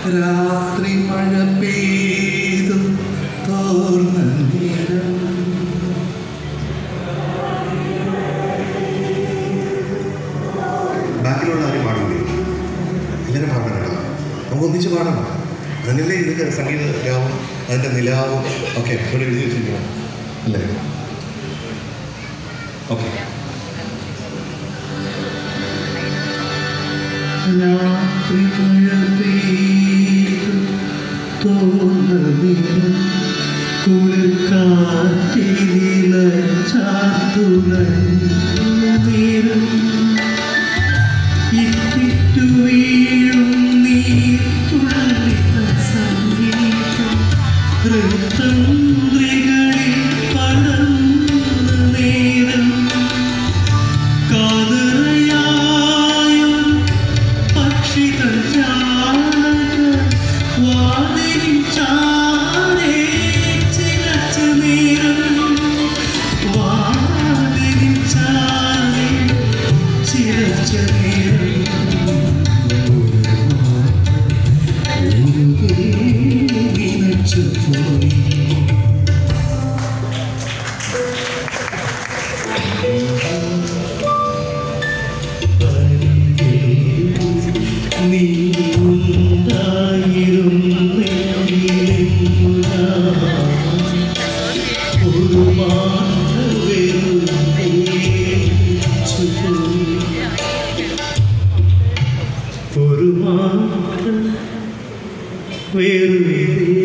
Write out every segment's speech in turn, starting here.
രാത്രി മഴ പെയ്തു തോർന്ന നേരം ബാക്കിലുള്ള ആരും പാടില്ലേ? എല്ലാവരും പാടണം. നമുക്ക് ഒന്നിച്ച് പാടണം. അങ്ങനല്ലേ ഇതൊക്കെ സംഗീത രാവും അതിൻ്റെ നിലാവും ഒക്കെ ഇവിടെ എഴുതി വെച്ചിരിക്കണം അല്ലേ? ഓക്കെ. രാത്രി മഴ പെയ്തു തോർന്ന നേരം കുളിർക്കാറ്റില ചാത്തുറങ്ങുന്നേരം ഇറ്റിറ്റു വീഴും നീർത്തുള്ളിത്ത സംഗീതം ഹൃദയങ്ങളിൽ പടർന്ന നേരം കാതറയായും പക്ഷികൾ വാതിൽ ചാരേ ചിലച്ച നേരം വാതിൽ ചാരേ ചിലച്ച നേരം പോയി നീ ഒരു മാത്രം വേറെ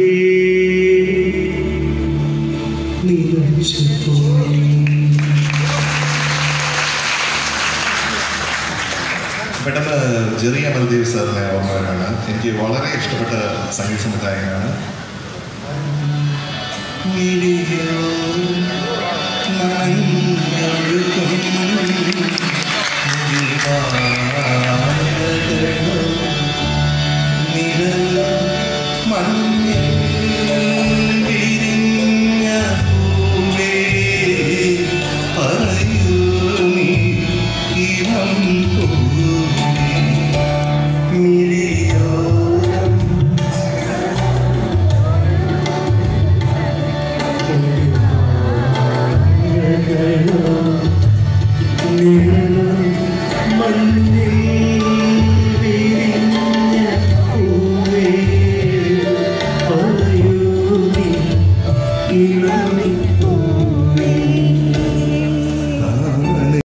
നിലച്ചു പോയി. പെട്ടെന്ന് ജെറി അമൽദേവ് സാറിനെ ഓർമ്മ വരാണ്. എനിക്ക് വളരെ ഇഷ്ടപ്പെട്ട സംഗീത സംവിധായകനാണ്. Yeah.